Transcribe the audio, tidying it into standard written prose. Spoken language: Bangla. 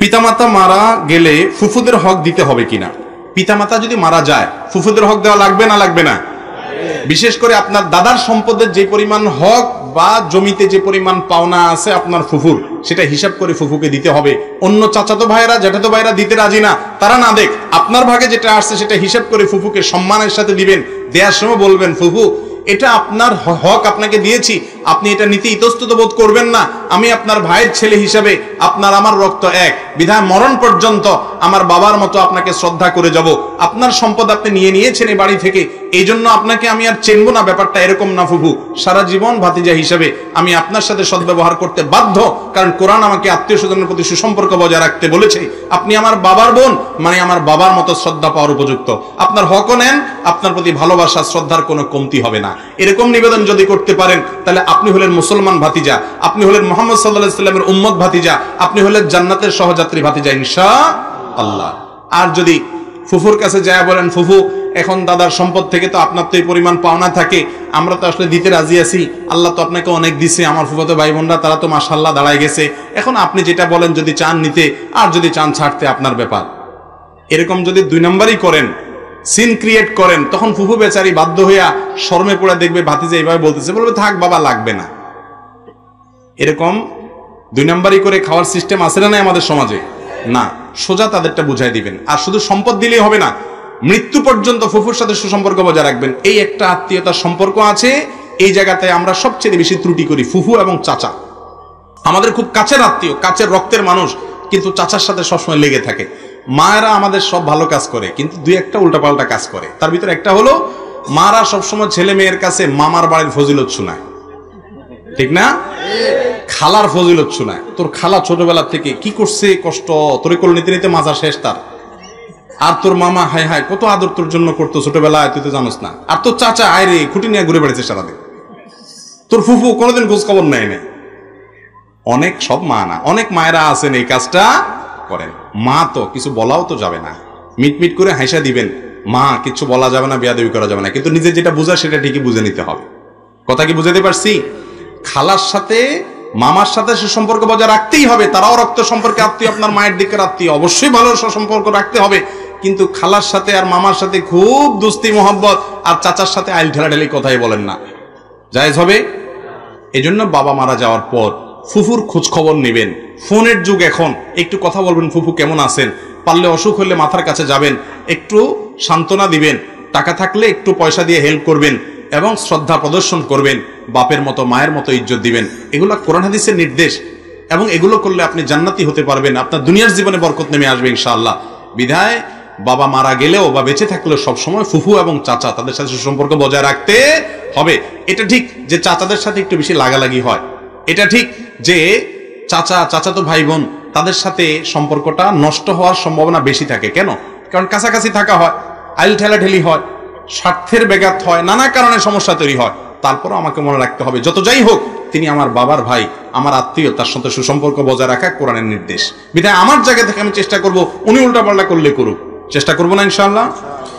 পিতামাতা মারা গেলে ফুফুদের হক দিতে হবে কিনা? পিতামাতা যদি মারা যায় ফুফুদের হক দেওয়া লাগবে না লাগবে না? বিশেষ করে আপনার দাদার সম্পদের যে পরিমাণ হক বা জমিতে যে পরিমাণ পাওনা আছে আপনার ফুফুর, সেটা হিসাব করে ফুফুকে দিতে হবে। অন্য চাচাতো ভাইরা জ্যাঠাতো ভাইরা দিতে রাজি না, তারা না দেখ, আপনার ভাগে যেটা আসছে সেটা হিসাব করে ফুফুকে সম্মানের সাথে দিবেন। দেওয়ার সময় বলবেন, ফুফু এটা আপনার হক, আপনাকে দিয়েছি, আপনি এটা নিতে ইতস্তত বোধ করবেন না। আমি আপনার ভাইয়ের ছেলে হিসাবে, আপনার আমার রক্ত এক, বিধায় মরণ পর্যন্ত আমার বাবার মতো আপনাকে শ্রদ্ধা করে যাব। আপনার সম্পদ আপনি নিয়ে নিয়েছেন এই বাড়ি থেকে, এই জন্য আপনাকে আমি আর চেনবো না, ব্যাপারটা এরকম না ফুফু। সারা জীবন ভাতিজা হিসাবে আমি আপনার সাথে সদ্ব্যবহার করতে বাধ্য, কারণ কোরআন আমাকে আত্মীয় স্বজনের প্রতি সুসম্পর্ক বজায় রাখতে বলেছে। আপনি আমার বাবার বোন, মানে আমার বাবার মতো শ্রদ্ধা পাওয়ার উপযুক্ত। আপনার হকও নেন, আপনার প্রতি ভালোবাসা শ্রদ্ধার কোনো কমতি হবে না। এরকম নিবেদন যদি করতে পারেন তাহলে আপনি হলেন মুসলমান ভাতিজা, আপনি হলেন মুহাম্মদ সাল্লাল্লাহু আলাইহি ওয়াসাল্লামের উম্মত ভাতিজা, আপনি হলেন জান্নাতের সহযাত্রী ভাতিজা ইনশাআল্লাহ। আর যদি ফুফুর কাছে যায় বলেন, ফুফু এখন দাদার সম্পদ থেকে তো আপনার তো এই পরিমাণ পাওনা থাকে, আমরা তো আসলে দিতে রাজি আছি, আল্লাহ তো আপনাকে অনেক দিছে, আমার ফুফাতো ভাই বোনরা তারা তো মাশাআল্লাহ দাঁড়ায় গেছে, এখন আপনি যেটা বলেন যদি চান নিতে আর যদি চান ছাড়তে আপনার ব্যাপার। এরকম যদি 2 নম্বরই করেন, সিন ক্রিয়েট করেন, তখন ফুফু বেচারি বাধ্য হইয়া শরমে পড়ে দেখবে ভাতিজা এইভাবে বলতেছে, বলবে থাক বাবা লাগবে না। এরকম 2 নম্বরই করে খাওয়ার সিস্টেম আছে না আমাদের সমাজে? না, সোজা তাদেরটা বুঝাই দিবেন। আর শুধু সম্পদ দিলেই হবে না, মৃত্যু পর্যন্ত ফুফুর সাথে সুসম্পর্ক বজায় রাখবেন। এই একটা আত্মীয়তার সম্পর্ক আছে, এই জায়গাতে আমরা সবচেয়ে বেশি ত্রুটি করি। ফুফু এবং চাচা আমাদের খুব কাছের আত্মীয়, কাছের রক্তের মানুষ, কিন্তু চাচার সাথে সবসময় লেগে থাকে। মায়েরা আমাদের সব ভালো কাজ করে, কিন্তু 2-1টা উল্টাপাল্টা কাজ করে। তার ভিতরে একটা হলো, মারা সবসময় ছেলে মেয়ের কাছে মামার বাড়ির ফজিলত শোনায়, ঠিক না? খালার ফজিলত শোনায়, তোর খালা ছোটবেলা থেকে কি করছে কষ্ট, তোরে কোলে নিতে নিতে মাজা শেষ তার। আর তোর মামা হায় হায় কত আদর তোর জন্য করতো ছোটবেলায়, তুই তো জানোস না। আর তোর চাচা আয় রে খুঁটি নিয়ে ঘুরে বেড়েছে সারাদিন। তোর ফুফু কোনোদিন খোঁজ খবর নেয় না। অনেক সব মা না, অনেক মায়েরা আছেন এই কাজটা করেন। মা তো কিছু বলাও তো যাবে না, মিটমিট করে হাসা দিবেন, মা কিছু বলা যাবে না, বেয়াদবি করা যাবে না, কিন্তু নিজে যেটা বুঝা সেটা ঠিকই বুঝে নিতে হবে। কথা কি বুঝাতে পারছি? খালার সাথে মামার সাথে সুসম্পর্ক বজায় রাখতেই হবে, তারাও রক্ত সম্পর্কে আত্মীয়, আপনার মায়ের দিকের আত্মীয়, অবশ্যই ভালো সম্পর্ক রাখতে হবে। কিন্তু খালার সাথে আর মামার সাথে খুব দোস্তি মোহাব্বত, আর চাচার সাথে আইল ঢেলাঢেলি কথাই বলেন না, জায়েজ হবে? এজন্য বাবা মারা যাওয়ার পর ফুফুর খোঁজ খবর নেবেন। ফোনের যুগ এখন, একটু কথা বলবেন, ফুফু কেমন আছেন, পারলে অসুখ হলে মাথার কাছে যাবেন, একটু সান্ত্বনা দিবেন, টাকা থাকলে একটু পয়সা দিয়ে হেল্প করবেন এবং শ্রদ্ধা প্রদর্শন করবেন, বাপের মতো মায়ের মতো ইজ্জত দিবেন। এগুলো কোরআন হাদিসের নির্দেশ, এবং এগুলো করলে আপনি জান্নাতি হতে পারবেন, আপনার দুনিয়ার জীবনে বরকত নেমে আসবে ইনশাআল্লাহ। বিধায় বাবা মারা গেলেও বা বেঁচে থাকলেও সবসময় ফুফু এবং চাচা তাদের সাথে সুসম্পর্ক বজায় রাখতে হবে। এটা ঠিক যে চাচাদের সাথে একটু বেশি লাগালাগি হয়, এটা ঠিক যে চাচাতো ভাই বোন তাদের সাথে সম্পর্কটা নষ্ট হওয়ার সম্ভাবনা বেশি থাকে। কেন? কারণ কাছাকাছি থাকা হয়, আইল ঠেলাঠেলি হয়, স্বার্থের ব্যাঘাত হয়, নানা কারণে সমস্যা তৈরি হয়। তারপরও আমাকে মনে রাখতে হবে, যত যাই হোক তিনি আমার বাবার ভাই, আমার আত্মীয়, তার সাথে সুসম্পর্ক বজায় রাখা কোরআনের নির্দেশ। বিধায় আমার জায়গা থেকে আমি চেষ্টা করব, উনি উল্টাপাল্টা করলে করুক, চেষ্টা করবো না ইনশাআল্লাহ।